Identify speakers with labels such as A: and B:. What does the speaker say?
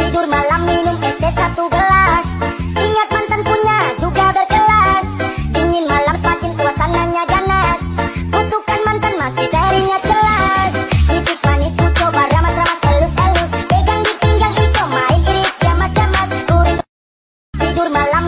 A: Tidur malam minum es teh 1 gelas. Ingat mantan punya juga berkelas. Dingin malam semakin suasananya ganas. Kutukan mantan masih teringat jelas. Titik manis ku coba ramas-ramas elus-elus. Pegang di pinggang itu main iris jamas-jamas. Tidur malam